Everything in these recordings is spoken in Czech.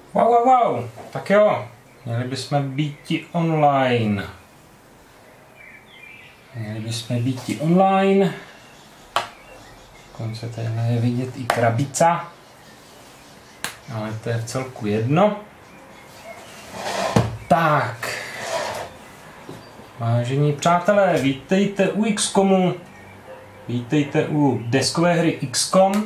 Wow. Tak jo, měli bychom být online. Dokonce tady je vidět i krabica. Ale to je v celku jedno. Tak. Vážení přátelé, vítejte u XCOMu. Vítejte u deskové hry XCOM.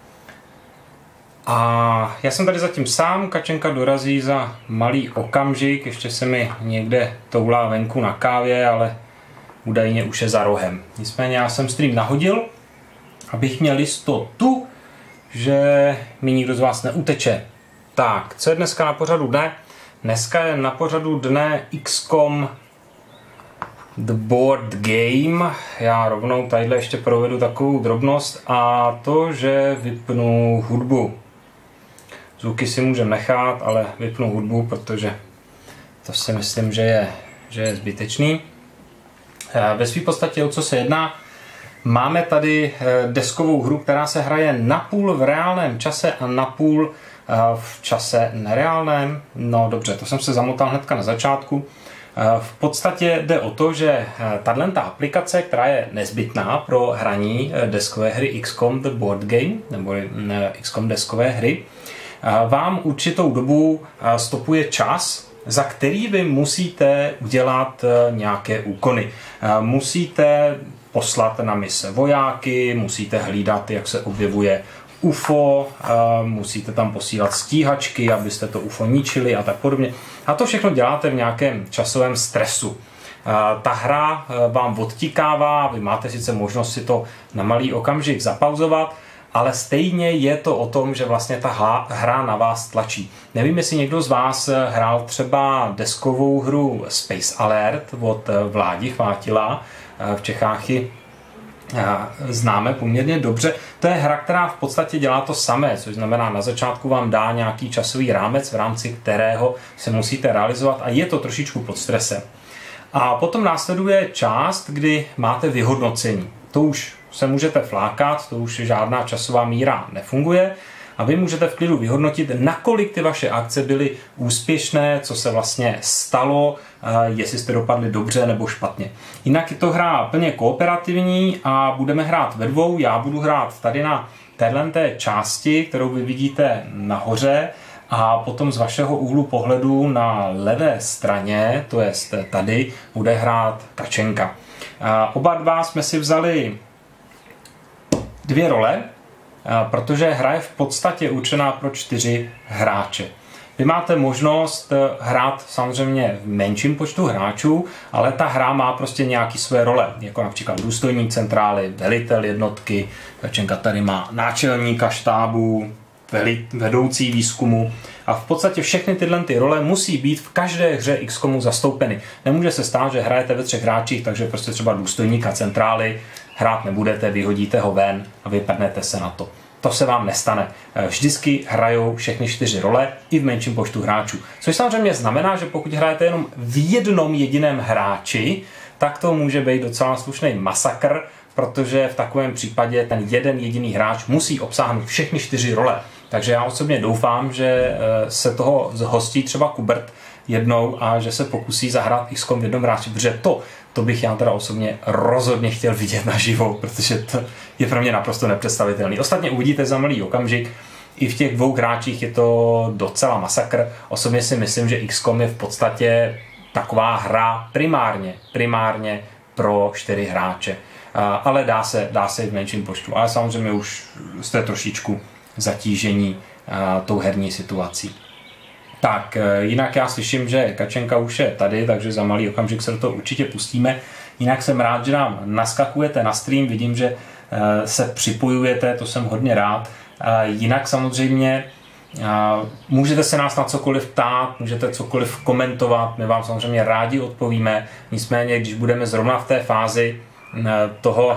A já jsem tady zatím sám, Kačenka dorazí za malý okamžik, ještě se mi někde toulá venku na kávě, ale údajně už je za rohem. Nicméně já jsem stream nahodil, abych měl jistotu, že mi nikdo z vás neuteče. Tak, co je dneska na pořadu dne? Dneska je na pořadu dne XCOM The Board Game. Já rovnou tadyhle ještě provedu takovou drobnost, a to, že vypnu hudbu. Zvuky si můžeme nechat, ale vypnu hudbu, protože to si myslím, že je zbytečný. Ve své podstatě, o co se jedná, máme tady deskovou hru, která se hraje napůl v reálném čase a napůl v čase nereálném. No dobře, to jsem se zamotal hnedka na začátku. V podstatě jde o to, že tato aplikace, která je nezbytná pro hraní deskové hry XCOM The Board Game, nebo XCOM deskové hry, vám určitou dobu stopuje čas, za který vy musíte udělat nějaké úkony. Musíte poslat na mise vojáky, musíte hlídat, jak se objevuje UFO, musíte tam posílat stíhačky, abyste to UFO ničili a tak podobně. A to všechno děláte v nějakém časovém stresu. Ta hra vám odtikává, vy máte sice možnost si to na malý okamžik zapauzovat, ale stejně je to o tom, že vlastně ta hra na vás tlačí. Nevím, jestli někdo z vás hrál třeba deskovou hru Space Alert od Vládi Chvátila, v Čechách ji známe poměrně dobře. To je hra, která v podstatě dělá to samé, což znamená, na začátku vám dá nějaký časový rámec, v rámci kterého se musíte realizovat, a je to trošičku pod stresem. A potom následuje část, kdy máte vyhodnocení. To už se můžete flákat, to už žádná časová míra nefunguje a vy můžete v klidu vyhodnotit, nakolik ty vaše akce byly úspěšné, co se vlastně stalo, jestli jste dopadli dobře nebo špatně. Jinak je to hra plně kooperativní a budeme hrát ve dvou. Já budu hrát tady na této části, kterou vy vidíte nahoře, a potom z vašeho úhlu pohledu na levé straně, to jest tady, bude hrát Kačenka. Oba dva jsme si vzali dvě role, protože hra je v podstatě určená pro 4 hráče. Vy máte možnost hrát samozřejmě v menším počtu hráčů, ale ta hra má prostě nějaké své role, jako například důstojník centrály, velitel jednotky, Kačenka tady má náčelníka štábu, vedoucí výzkumu, a v podstatě všechny tyhle role musí být v každé hře XCOMu zastoupeny. Nemůže se stát, že hrajete ve 3 hráčích, takže prostě třeba důstojníka centrály hrát nebudete, vyhodíte ho ven a vyprdnete se na to. To se vám nestane. Vždycky hrajou všechny 4 role i v menším počtu hráčů. Což samozřejmě znamená, že pokud hrajete jenom v jednom jediném hráči, tak to může být docela slušný masakr, protože v takovém případě ten jeden jediný hráč musí obsáhnout všechny 4 role. Takže já osobně doufám, že se toho zhostí třeba Kubert jednou a že se pokusí zahrát XCOM v jednom hráči, protože to bych já teda osobně rozhodně chtěl vidět naživo, protože to je pro mě naprosto nepředstavitelný. Ostatně uvidíte za malý okamžik, i v těch 2 hráčích je to docela masakr. Osobně si myslím, že XCOM je v podstatě taková hra primárně pro 4 hráče. Ale dá se i v menším počtu. Ale samozřejmě už jste trošičku zatížení tou herní situací. Tak, jinak já slyším, že Kačenka už je tady, takže za malý okamžik se do toho určitě pustíme. Jinak jsem rád, že nám naskakujete na stream, vidím, že se připojujete, to jsem hodně rád. Jinak samozřejmě můžete se nás na cokoliv ptát, můžete cokoliv komentovat, my vám samozřejmě rádi odpovíme. Nicméně, když budeme zrovna v té fázi toho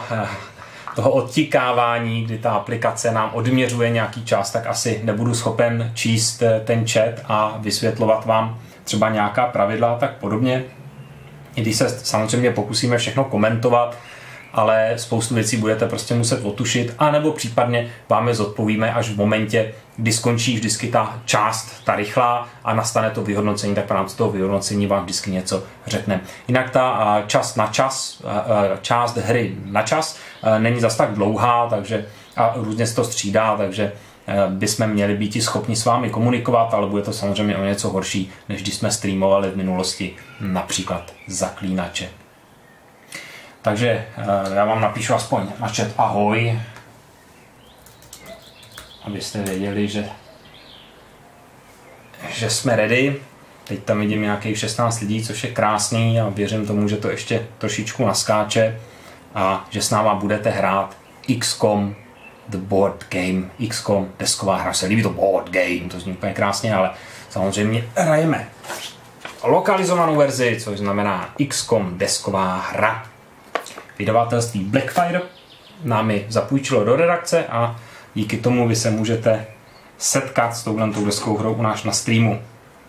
odtikávání, kdy ta aplikace nám odměřuje nějaký čas, tak asi nebudu schopen číst ten chat a vysvětlovat vám třeba nějaká pravidla a tak podobně. I když se samozřejmě pokusíme všechno komentovat, ale spoustu věcí budete prostě muset otušit, anebo případně vám je zodpovíme až v momentě, kdy skončí vždycky ta část, ta rychlá a nastane to vyhodnocení, tak v rámci toho vyhodnocení vám vždycky něco řekne. Jinak ta část hry na čas není zas tak dlouhá, takže a různě se to střídá, takže bychom měli být schopni s vámi komunikovat, ale bude to samozřejmě o něco horší, než když jsme streamovali v minulosti například Zaklínače. Takže já vám napíšu aspoň na chat ahoj, abyste věděli, že jsme ready. Teď tam vidím nějakých 16 lidí, což je krásný a věřím tomu, že to ještě trošičku naskáče a že s náma budete hrát XCOM The Board Game. XCOM desková hra, se líbí to board game, to zní úplně krásně, ale samozřejmě hrajeme lokalizovanou verzi, což znamená XCOM desková hra. Vydavatelství Blackfire nám ji zapůjčilo do redakce a díky tomu vy se můžete setkat s touhletou deskovou hrou u nás na streamu.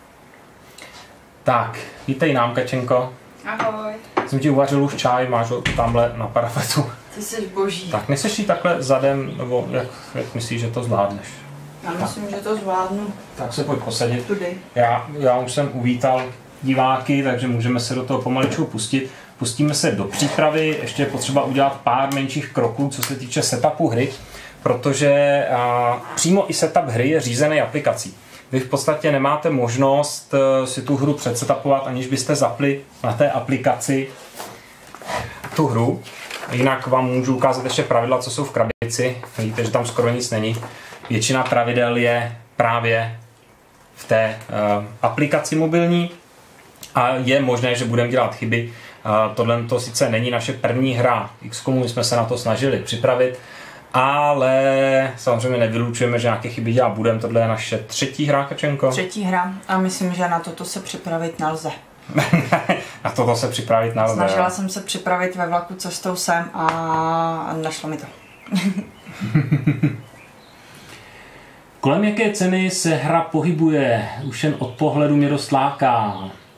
Tak, vítej nám, Kačenko. Ahoj. Jsem ti uvařil už čaj, máš ho tamhle na parafetu. Ty jsi boží. Tak nechceš jít takhle zadem, nebo jak myslíš, že to zvládneš? Já myslím, že to zvládnu. Tak se pojď posadit. Tudy. Já už jsem uvítal diváky, takže můžeme se do toho pomaličku pustit. Pustíme se do přípravy, ještě je potřeba udělat pár menších kroků, co se týče setupu hry, protože přímo i setup hry je řízený aplikací. Vy v podstatě nemáte možnost si tu hru předsetupovat, aniž byste zapli na té aplikaci tu hru. Jinak vám můžu ukázat ještě pravidla, co jsou v krabici. Vidíte, že tam skoro nic není. Většina pravidel je právě v té aplikaci mobilní a je možné, že budeme dělat chyby. Tohle to sice není naše první hra XCOMu, my jsme se na to snažili připravit, ale samozřejmě nevylučujeme, že nějaké chyby dělat budeme. Tohle je naše třetí hra, Kačenko. Třetí hra a myslím, že na toto se připravit nelze. Na toto se připravit nelze. Snažila jsem se připravit ve vlaku cestou sem a nešlo mi to. Kolem jaké ceny se hra pohybuje? Už jen od pohledu mě dost láká.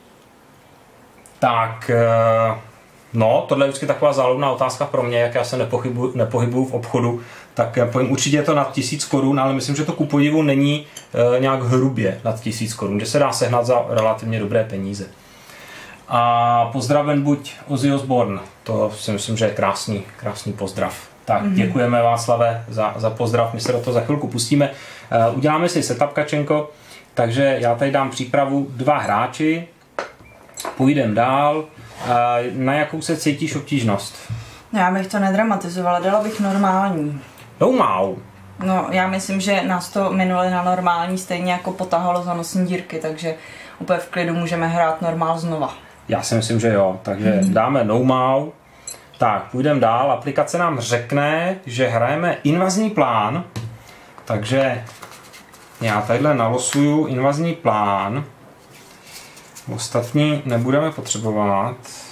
Tak, no, tohle je vždycky taková záludná otázka pro mě, jak já se nepohybuju v obchodu, tak povím, určitě je to nad 1000 korun, ale myslím, že to ku podivu není nějak hrubě nad 1000 korun, že se dá sehnat za relativně dobré peníze. A pozdraven buď Ozzy Osbourne, to si myslím, že je krásný pozdrav. Tak děkujeme, Václave, za pozdrav, my se do toho za chvilku pustíme. Uděláme si setup, Kačenko, takže já tady dám přípravu 2 hráči, půjdeme dál. Na jakou se cítíš obtížnost? Já bych to nedramatizovala, dala bych normální. No, já myslím, že nás to minule na normální stejně jako potahalo za nosní dírky, takže úplně v klidu můžeme hrát normál znova. Já si myslím, že jo, takže dáme normal. Tak, půjdeme dál. Aplikace nám řekne, že hrajeme invazní plán, takže já tadyhle nalosuju invazní plán. Ostatní nebudeme potřebovat.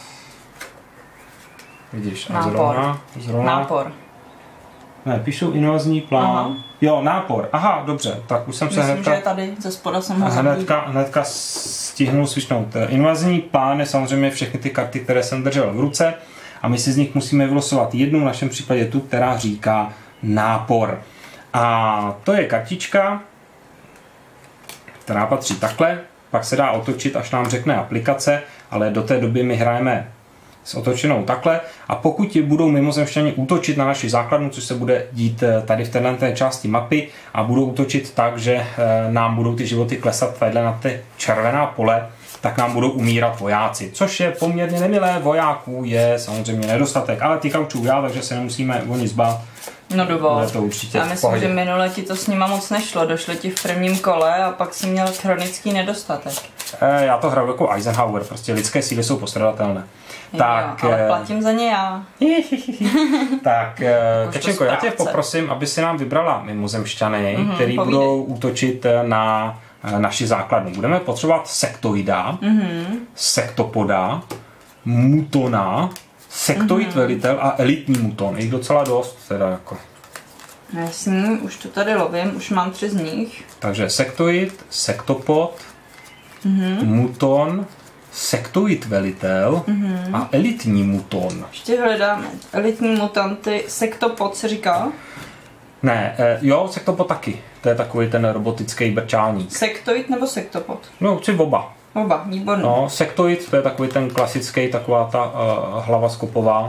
Vidíš, a zrovna. Nápor. Ne, píšu invazní plán. Aha. Jo, nápor. Aha, dobře, tak už jsem se hnedka... Myslím, že je tady, ze spoda jsem ho hnedka stihnul svičnout. Invazní plán je samozřejmě všechny ty karty, které jsem držel v ruce a my si z nich musíme vylosovat jednu, v našem případě tu, která říká nápor. A to je kartička, která patří takhle, pak se dá otočit, až nám řekne aplikace, ale do té doby my hrajeme s otočenou takhle a pokud budou mimozemšťani útočit na naši základnu, což se bude dít tady v této části mapy a budou útočit tak, že nám budou ty životy klesat tady na ty červená pole, tak nám budou umírat vojáci, což je poměrně nemilé, vojáků je samozřejmě nedostatek, ale ty kaučů já, takže se nemusíme o nic bát. No dovol. To určitě já myslím, že minule ti to s nima moc nešlo, došlo ti v prvním kole a pak si měl chronický nedostatek. Já to hraju jako Eisenhower, prostě lidské síly jsou postradatelné. Tak, jo, ale platím za ně já. Tak, Kačenko, já tě poprosím, aby si nám vybrala mimozemšťany, který budou útočit na naši základnu. Budeme potřebovat sektoida, sektopoda, mutona, sektoid velitel a elitní muton. Je docela dost, teda jako. Jasně, už to tady lovím, už mám 3 z nich. Takže sektoid, sektopod, muton, sektoid velitel a elitní muton. Ještě hledáme elitní mutanty, sektopod se říká? Ne, jo, sektopod taky. To je takový ten robotický brčálník. Sektoid nebo sektopod? No, chci oba. Oba, výborný. No, sektoid, to je takový ten klasický, taková ta hlava skopová.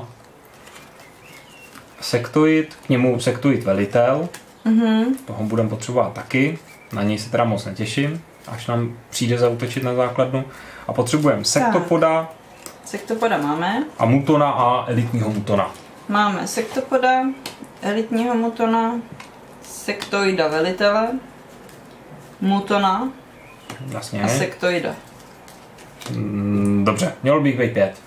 Sektoid, k němu sektoid velitel. Toho budeme potřebovat taky. Na něj se teda moc netěším, až nám přijde zaútočit na základnu. A potřebujeme sektopoda. Sektopoda máme. A mutona a elitního mutona. Máme sektopoda, elitního mutona, sektoida velitele, mutona. Jasně. A sektoida. Dobře, mělo bych být 5.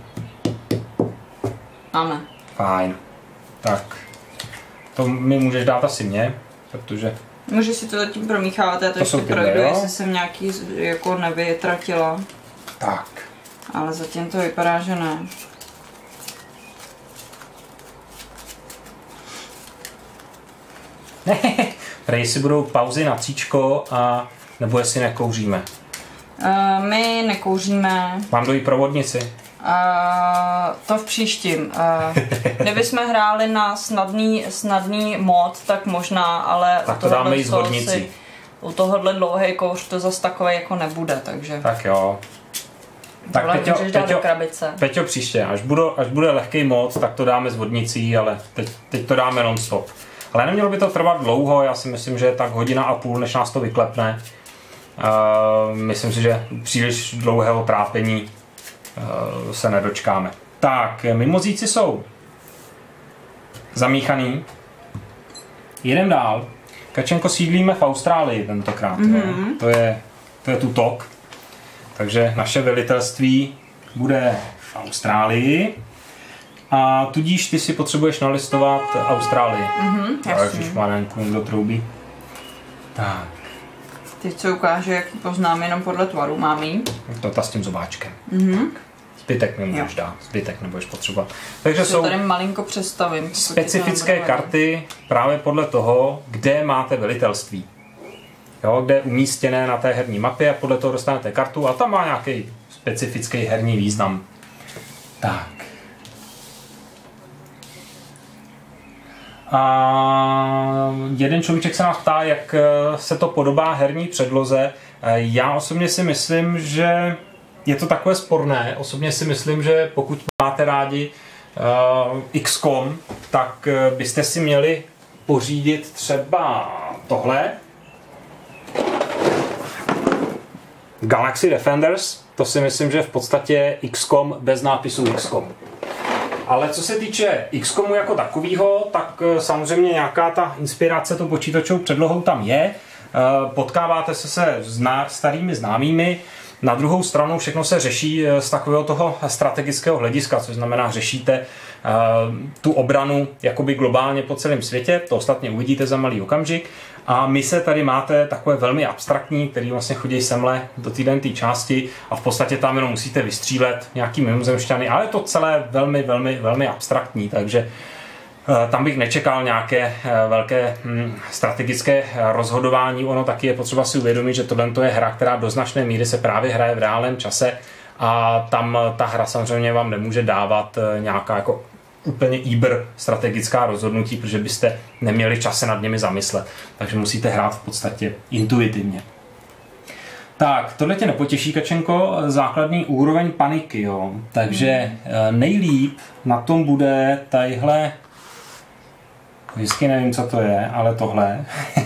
Máme. Fajn. Tak, to mi můžeš dát asi mě, protože... Můžeš si to zatím promíchávat, já to ještě projdu, jestli jsem nějaký jako nevytratila. Tak. Ale zatím to vypadá, že ne. Prej si budou pauzy na cíčko a nebo jestli nekouříme. My nekouříme. Mám dojít provodnici. To v příštím. Kdybychom hráli na snadný mod, tak možná, ale tak to dáme i z vodnici. U tohohle dlouhý kouř to zase takové jako nebude, takže... Tak jo. Tak Peťo, příště, až bude lehký mod, tak to dáme s vodnicí, ale teď to dáme non-stop. Ale nemělo by to trvat dlouho, já si myslím, že tak 1,5 hodiny, než nás to vyklepne. Myslím si, že příliš dlouhého trápení se nedočkáme. Tak, mimozíci jsou zamíchaný. Jedem dál. Kačenko, sídlíme v Austrálii tentokrát. To je Tutok. Takže naše velitelství bude v Austrálii. A tudíž ty si potřebuješ nalistovat Austrálii. Jasně. Kdo troubí. Tak. Teď co ukáže, jaký poznám jenom podle tvaru, mám jí. To ta s tím zobáčkem. Zbytek mi můžeš dát, zbytek nebudeš potřebovat. Takže jsou tady malinko představím. Specifické karty právě podle toho, kde máte velitelství. Jo, kde je umístěné na té herní mapě a podle toho dostanete kartu a tam má nějaký specifický herní význam. Tak. A jeden človíček se nás ptá, jak se to podobá herní předloze. Já osobně si myslím, že je to takové sporné. Osobně si myslím, že pokud máte rádi XCOM, tak byste si měli pořídit třeba tohle. Galaxy Defenders. To si myslím, že v podstatě XCOM bez nápisu XCOM. Ale co se týče XCOMu jako takového, tak samozřejmě nějaká ta inspirace tou počítačovou předlohou tam je. Potkáváte se starými známými. Na druhou stranu všechno se řeší z takového toho strategického hlediska, což znamená, řešíte tu obranu jakoby globálně po celém světě, to ostatně uvidíte za malý okamžik. A mise tady máte takové velmi abstraktní, který vlastně chodí semhle do té části a v podstatě tam jenom musíte vystřílet nějaký mimozemšťany, ale je to celé velmi, velmi, velmi abstraktní, takže tam bych nečekal nějaké velké strategické rozhodování. Ono taky je potřeba si uvědomit, že tohle je hra, která do značné míry se právě hraje v reálném čase a tam ta hra samozřejmě vám nemůže dávat nějaká jako úplně strategická rozhodnutí, protože byste neměli čas se nad nimi zamyslet. Takže musíte hrát v podstatě intuitivně. Tak, tohle tě nepotěší, Kačenko, základní úroveň paniky, jo. Takže nejlíp na tom bude tadyhle, vždycky nevím, co to je, ale tohle.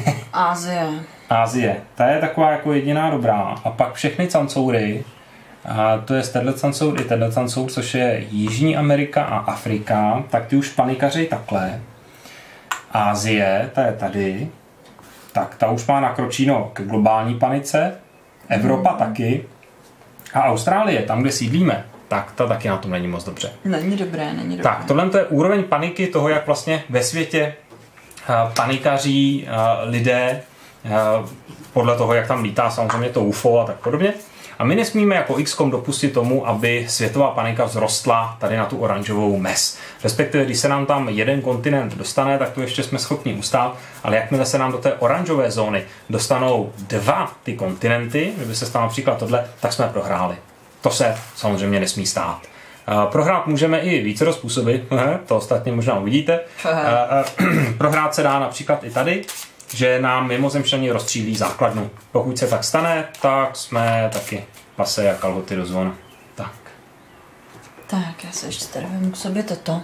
Asie. Ta je taková jako jediná dobrá. A pak všechny cancoury, a to je tenhle cancour i tenhle cancour, což je Jižní Amerika a Afrika, tak ty už panikaři takhle. Asie, ta je tady. Tak ta už má nakročíno k globální panice. Evropa taky. A Austrálie, tam, kde sídlíme, tak ta taky na tom není moc dobře. Není dobré. Tak, tohle je úroveň paniky toho, jak vlastně ve světě panikaří lidé podle toho, jak tam lítá samozřejmě to UFO a tak podobně. A my nesmíme jako XCOM dopustit tomu, aby světová panika vzrostla tady na tu oranžovou mez. Respektive, když se nám tam jeden kontinent dostane, tak to ještě jsme schopni ustát, ale jakmile se nám do té oranžové zóny dostanou 2 ty kontinenty, kdyby se stalo například tohle, tak jsme prohráli. To se samozřejmě nesmí stát. Prohrát můžeme i více způsoby, to ostatně možná uvidíte. Prohrát se dá například i tady, že nám mimozemšťani rozstřílí základnu. Pokud se tak stane, tak jsme taky pase jak kalhoty do zvona. Tak. Tak, já se ještě tady vemu k sobě toto.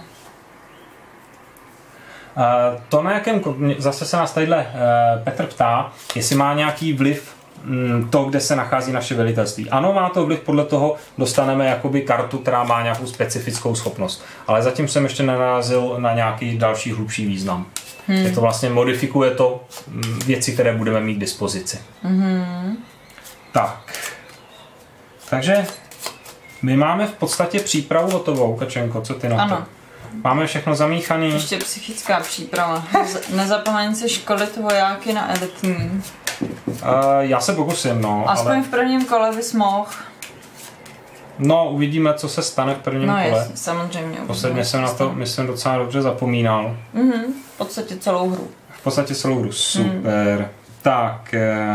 To na jakém, zase se nás tadyhle Petr ptá, jestli má nějaký vliv to, kde se nachází naše velitelství. Ano, má to vliv, podle toho dostaneme jakoby kartu, která má nějakou specifickou schopnost. Ale zatím jsem ještě nenarazil na nějaký další hlubší význam. Je to vlastně, modifikuje to věci, které budeme mít k dispozici. Tak. Takže my máme v podstatě přípravu hotovou, Kačenko, co ty na to? Ano. Máme všechno zamíchaný. Ještě psychická příprava. Nezapomeň se školit vojáky na elitní. Já se pokusím, no. Aspoň ale v prvním kole bys mohl. No, uvidíme, co se stane v prvním kole. No jasně, samozřejmě. Posledně jsem na to, myslím, docela dobře zapomínal. V podstatě celou hru. V podstatě celou hru, super. Tak,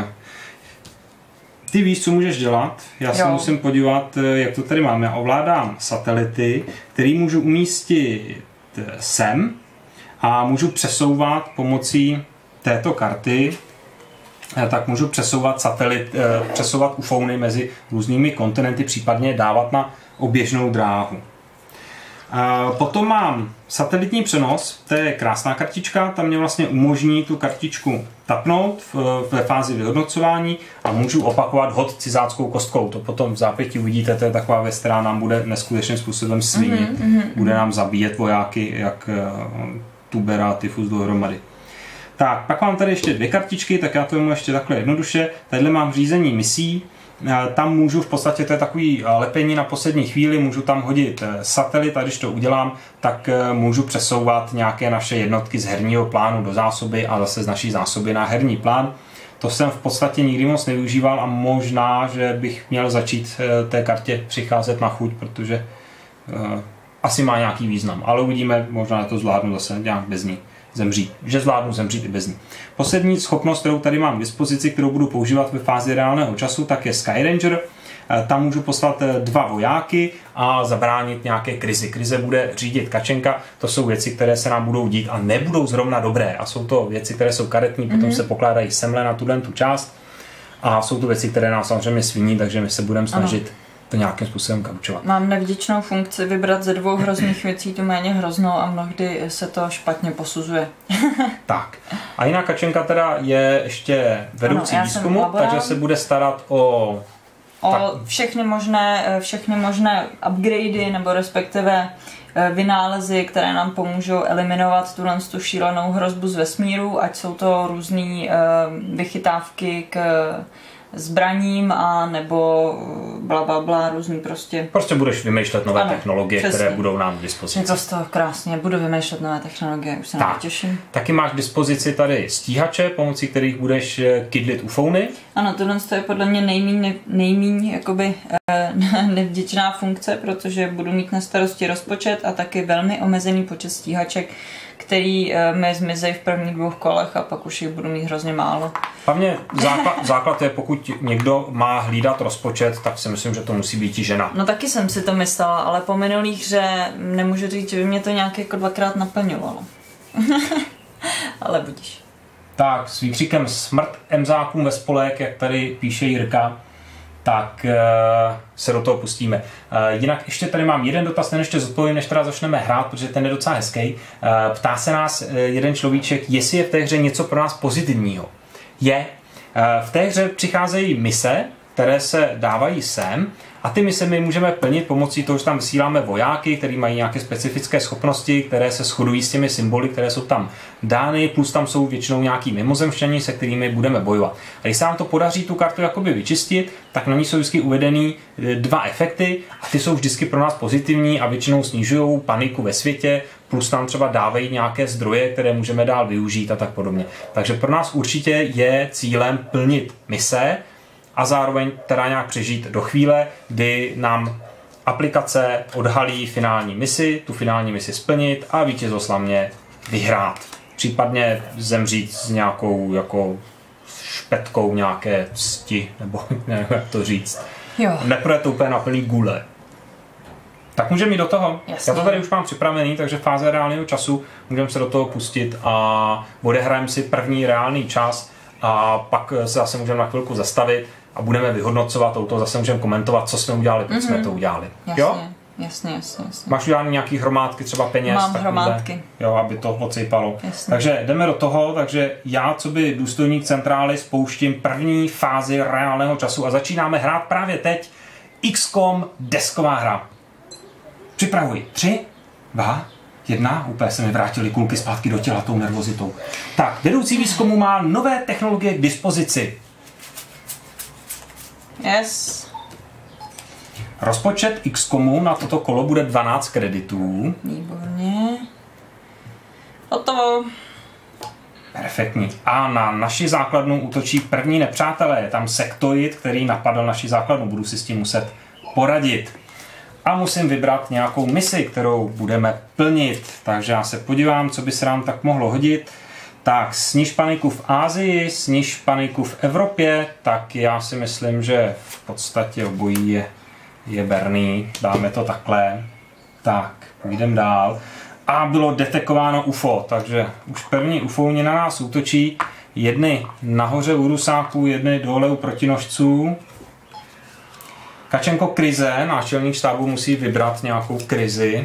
ty víš, co můžeš dělat. Já se musím podívat, jak to tady mám. Já ovládám satelity, který můžu umístit sem a můžu přesouvat pomocí této karty, tak můžu přesouvat přesouvat ufouny mezi různými kontinenty, případně dávat na oběžnou dráhu. Potom mám satelitní přenos, to je krásná kartička, tam mě vlastně umožní tu kartičku tapnout ve fázi vyhodnocování a můžu opakovat hod cizáckou kostkou. To potom v zápětí uvidíte, to je taková věc, která nám bude neskutečným způsobem svinit. Bude nám zabíjet vojáky jak Tubera a Tyfus dohromady. Tak, pak mám tady ještě dvě kartičky, tak já to vemu ještě takhle jednoduše. Tadyhle mám řízení misí. Tam můžu v podstatě, to je takový lepení na poslední chvíli, můžu tam hodit satelit a když to udělám, tak můžu přesouvat nějaké naše jednotky z herního plánu do zásoby a zase z naší zásoby na herní plán. To jsem v podstatě nikdy moc nevyužíval a možná, že bych měl začít té kartě přicházet na chuť, protože asi má nějaký význam, ale uvidíme, možná to zvládnu zase nějak bez ní. Že zvládnu zemřít i bez ní. Poslední schopnost, kterou tady mám k dispozici, kterou budu používat ve fázi reálného času, tak je Sky Ranger. Tam můžu poslat 2 vojáky a zabránit nějaké krizi. Krize bude řídit Kačenka, to jsou věci, které se nám budou dít a nebudou zrovna dobré. A jsou to věci, které jsou karetní, potom se pokládají semle na tu část. A jsou to věci, které nám samozřejmě sviní, takže my se budeme snažit to nějakým způsobem kaučovat. Mám nevděčnou funkci vybrat ze 2 hrozných věcí tu méně hroznou a mnohdy se to špatně posuzuje. Tak. A jiná Kačenka teda je ještě vedoucí výzkumu, takže se bude starat o všechny možné upgradey nebo respektive vynálezy, které nám pomůžou eliminovat tu šílenou hrozbu z vesmíru, ať jsou to různé vychytávky k zbraním a nebo blablabla, různý prostě. Prostě budeš vymýšlet nové technologie, přesně, které budou nám k dispozici. Je to z toho krásně, budu vymýšlet nové technologie, už se na to těším. Taky máš k dispozici tady stíhače, pomocí kterých budeš kydlit ufouny. Ano, tohle je podle mě nejmíň jakoby nevděčná funkce, protože budu mít na starosti rozpočet a taky velmi omezený počet stíhaček, který mi zmizejí v prvních 2 kolech a pak už jich budu mít hrozně málo. Hlavně základ je, pokud někdo má hlídat rozpočet, tak si myslím, že to musí být i žena. No taky jsem si to myslela, ale po minulých hře nemůžu říct, že by mě to nějak jako 2krát naplňovalo. Ale budíš. Tak, s výkřikem smrt emzákům ve spolek, jak tady píše Jirka, tak se do toho pustíme. Jinak ještě tady mám jeden dotaz, ten ještě zodpovím, než teda začneme hrát, protože ten je docela hezký. Ptá se nás jeden človíček, jestli je v té hře něco pro nás pozitivního. V té hře přicházejí mise, které se dávají sem a ty mise my můžeme plnit pomocí toho, že tam vysíláme vojáky, kteří mají nějaké specifické schopnosti, které se shodují s těmi symboly, které jsou tam dány, plus tam jsou většinou nějaký mimozemšťani, se kterými budeme bojovat. A když se nám to podaří tu kartu jakoby vyčistit, tak na ní jsou vždycky uvedeny 2 efekty a ty jsou vždycky pro nás pozitivní a většinou snižují paniku ve světě, plus nám třeba dávají nějaké zdroje, které můžeme dál využít a tak podobně. Takže pro nás určitě je cílem plnit mise a zároveň teda nějak přežít do chvíle, kdy nám aplikace odhalí finální misi, tu finální misi splnit a vítězoslavně vyhrát. Případně zemřít s nějakou jako špetkou nějaké cti, nebo nevím, jak to říct. Jo. Nepůjde to úplně na plný gule. Tak můžeme jít do toho. Jasně. Já to tady už mám připravený, takže fáze reálného času můžeme se do toho pustit a odehrajeme si první reálný čas a pak se zase můžeme na chvilku zastavit a budeme vyhodnocovat to, zase můžeme komentovat, co jsme udělali, proč jsme to udělali. Jasně. Jo? Jasně. Máš udělaný nějaký hromádky, třeba peněz? Mám hromádky. Jo, aby to odsejpalo. Jasně. Takže jdeme do toho, takže já, co by důstojník centrály, spouštím první fázi reálného času a začínáme hrát právě teď XCOM desková hra. Připravuj. 3, 2, 1. Úplně se mi vrátily kulky zpátky do těla tou nervozitou. Tak, vedoucí výzkumu má nové technologie k dispozici. Yes. Rozpočet XCOMu na toto kolo bude 12 kreditů. Výborně. Hotovo. Perfektní. A na naši základnu útočí první nepřátelé. Je tam sektoid, který napadl naši základnu. Budu si s tím muset poradit. A musím vybrat nějakou misi, kterou budeme plnit. Takže já se podívám, co by se nám tak mohlo hodit. Tak, sniž paniku v Asii, sniž paniku v Evropě. Tak já si myslím, že v podstatě obojí je berný. Dáme to takhle. Tak, půjdeme dál. A bylo detekováno UFO, takže už první UFOuni na nás útočí. Jedny nahoře u Rusáků, jedny dole u protinožců. Kačenko, krize. Náčelník štábu musí vybrat nějakou krizi.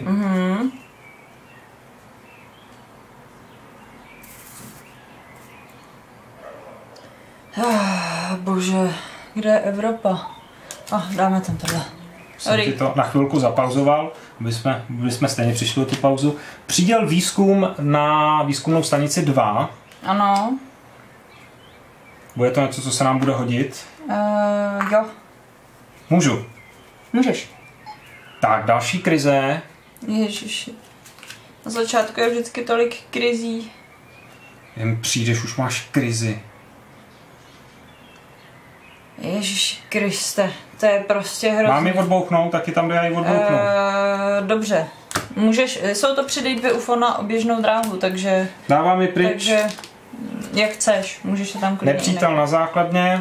Bože, kde je Evropa? Dáme tam tohle. Jsem ti to na chvilku zapauzoval, aby jsme stejně přišli o tu pauzu. Přiděl výzkum na výzkumnou stanici 2. Ano. Bude to něco, co se nám bude hodit? Jo. Můžu. Můžeš. Tak, další krize. Ježiši. Na začátku je vždycky tolik krizí. Jen přijdeš, už máš krizi. Ježiši Kriste, to je prostě hrozný. Mám ji odbouchnout, taky tam jde i odbouchnout. Dobře. Můžeš, jsou to přidej 2 UFO na oběžnou dráhu, takže... Dávám ji pryč. Takže, jak chceš, můžeš se tam klidně... Nepřítel na základně.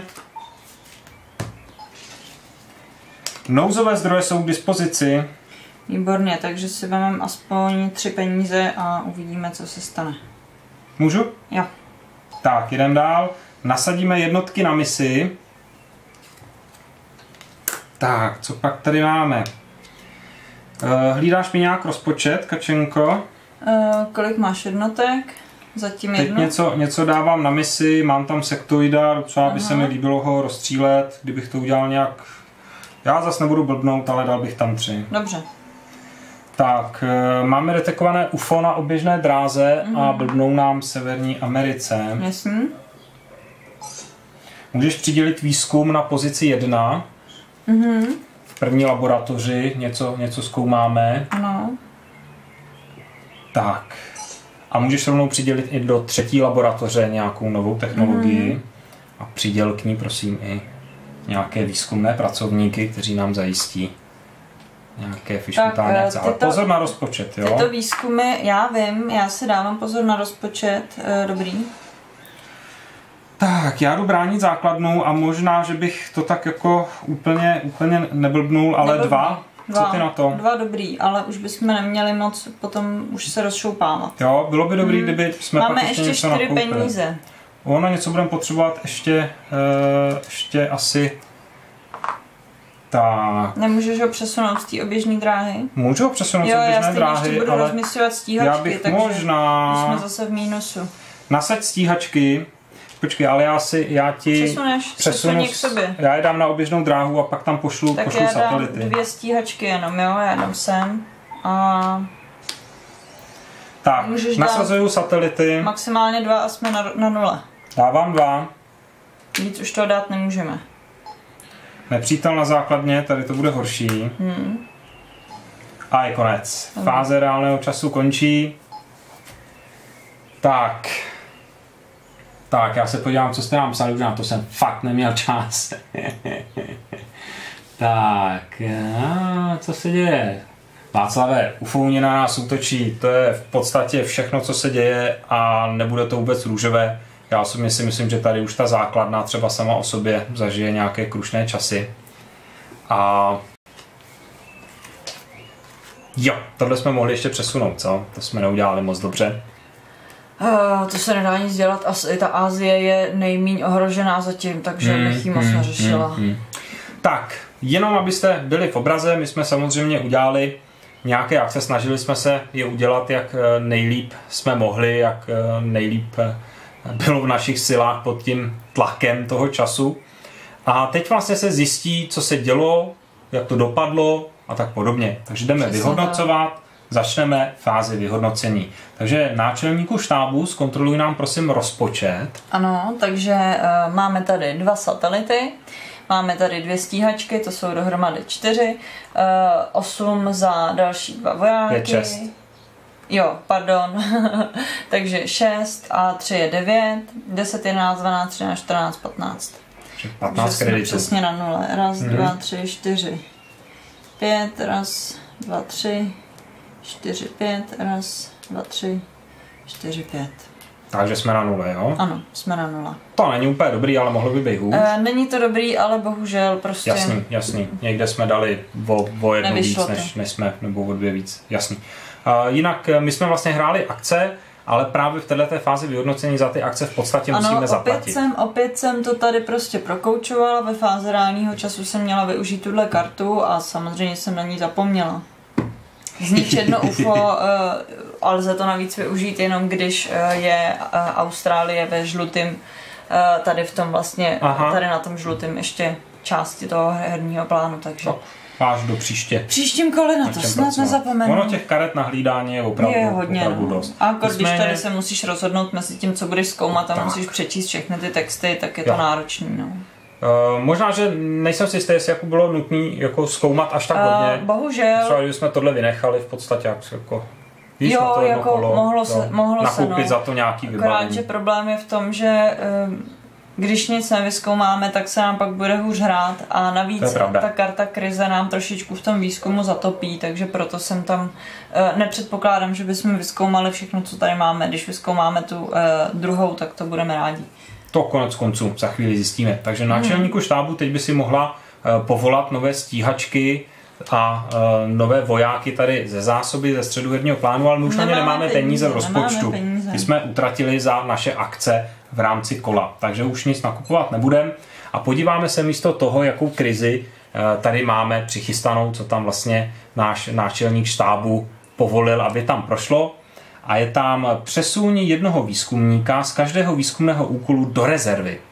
Nouzové zdroje jsou k dispozici. Výborně, takže si vezmeme aspoň 3 peníze a uvidíme, co se stane. Můžu? Jo. Tak, jdem dál. Nasadíme jednotky na misi. Tak, co pak tady máme? Hlídáš mi nějak rozpočet, Kačenko? Kolik máš jednotek? Zatím jedno. Teď něco dávám na misi, mám tam sektoida, docela by se mi líbilo ho rozstřílet, kdybych to udělal nějak... Já zase nebudu blbnout, ale dal bych tam 3. Dobře. Tak, máme detekované UFO na oběžné dráze a blbnou nám v Severní Americe. Jasně. Můžeš přidělit výzkum na pozici 1. V první laboratoři něco zkoumáme. Ano. Tak. A můžeš rovnou přidělit i do 3. laboratoře nějakou novou technologii. A přiděl k ní, prosím, i nějaké výzkumné pracovníky, kteří nám zajistí nějaké fiškutání. Ale pozor na rozpočet, jo? Tyto výzkumy, já vím, já si dávám pozor na rozpočet. Dobrý. Tak, já jdu bránit základnu a možná, že bych to tak jako úplně neblbnul, ale 2. Co ty na to? 2 dobrý, ale už bychom neměli moc potom už se rozšoupávat. Jo, bylo by dobrý, kdyby jsme máme pak ještě 4 peníze. Ono něco budeme potřebovat ještě asi... Tak. Nemůžeš ho přesunout z té oběžné dráhy? Můžu ho přesunout z oběžné dráhy, budu rozmyslovat stíhačky, já bych takže možná... jsme zase v mínusu. Nasaď stíhačky. Počkej, ale já ti přesunu k sobě. Já je dám na oběžnou dráhu a pak tam pošlu satelity. Tak já dám 2 stíhačky jenom, jo, já dám sem a... Tak, nasazuju satelity. Maximálně 2 a jsme na 0. Dávám 2. Víc už toho dát nemůžeme. Nepřítel na základně, tady to bude horší. A je konec. Fáze reálného času končí. Tak, já se podívám, co jste nám psali, už na to jsem fakt neměl čas. Tak, co se děje? Václave, UFOuni na nás útočí, to je v podstatě všechno, co se děje a nebude to vůbec růžové. Já si myslím, že tady už ta základna třeba sama o sobě zažije nějaké krušné časy. A jo, tohle jsme mohli ještě přesunout, co? To jsme neudělali moc dobře. To se nedá nic dělat, asi ta Asie je nejméně ohrožená zatím, takže bych ji moc neřešila. Tak, jenom abyste byli v obraze, my jsme samozřejmě udělali nějaké akce, snažili jsme se je udělat, jak nejlíp jsme mohli, jak nejlíp bylo v našich silách pod tím tlakem toho času. A teď vlastně se zjistí, co se dělo, jak to dopadlo a tak podobně. Takže jdeme vyhodnocovat, začneme fázi vyhodnocení. Takže náčelníku štábu, zkontroluj nám prosím rozpočet. Ano, takže máme tady 2 satelity, máme tady 2 stíhačky, to jsou dohromady 4, 8 za další 2 vojáky. 5, 6. Jo, pardon. Takže 6 a 3 je 9, 10, 11, 12, 13, 14, 15. 15 kreditů. Přesně na 0. 1, 2, 3, 4, 5, 1, 2, 3, 4, 5, 1, 2, 3, 4, 5. Takže jsme na 0, jo? Ano, jsme na 0. To není úplně dobrý, ale mohlo by být hůř. Není to dobrý, ale bohužel prostě... Jasný. Někde jsme dali o 1 víc, než jsme, nebo o 2 víc. Jasný. Jinak my jsme vlastně hráli akce, ale právě v této fázi vyhodnocení za ty akce v podstatě musíme zaplatit. Opět jsem to tady prostě prokoučovala, ve fázi reálního času jsem měla využít tuhle kartu a samozřejmě jsem na ní zapomněla. Znič jedno UFO, ale lze to navíc využít jenom když je Austrálie ve žlutým, tady v tom vlastně, tady na tom žlutým ještě části toho herního plánu, takže... Až do příště. Příštím kole na to snad nezapomenu. Ono těch karet na hlídání je opravdu dost. A když tady se musíš rozhodnout mezi tím, co budeš zkoumat a musíš přečíst všechny ty texty, tak je to náročný. No. Možná, že nejsem si jistý, jestli jako bylo nutné jako zkoumat až tak hodně. Bohužel. Třeba, že jsme tohle vynechali v podstatě jako... Víš, jo, na to jako kolo, mohlo nakoupit se, za to nějaký vybavení. Akorát, že problém je v tom, že když nic nevyzkoumáme, tak se nám pak bude hůř hrát a navíc ta karta krize nám trošičku v tom výzkumu zatopí, takže proto jsem tam nepředpokládám, že bychom vyzkoumali všechno, co tady máme. Když vyzkoumáme tu druhou, tak to budeme rádi. To konec konců za chvíli zjistíme. Takže náčelníku štábu teď by si mohla povolat nové stíhačky a nové vojáky tady ze zásoby, ze středuherního plánu, ale my už na ně nemáme peníze v rozpočtu. My jsme utratili za naše akce v rámci kola, takže už nic nakupovat nebudeme a podíváme se místo toho, jakou krizi tady máme přichystanou, co tam vlastně náš náčelník štábu povolil, aby tam prošlo. A je tam přesun jednoho výzkumníka z každého výzkumného úkolu do rezervy.